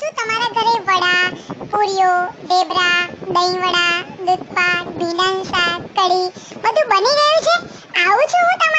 શું તમારા ઘરે વડા, પૂરીઓ, ઢેબરા, દહીંવડા, દૂધપાક, ભીંડાનું શાક, કઢી બધું બની ગયું છે? આવું છું હું તમારા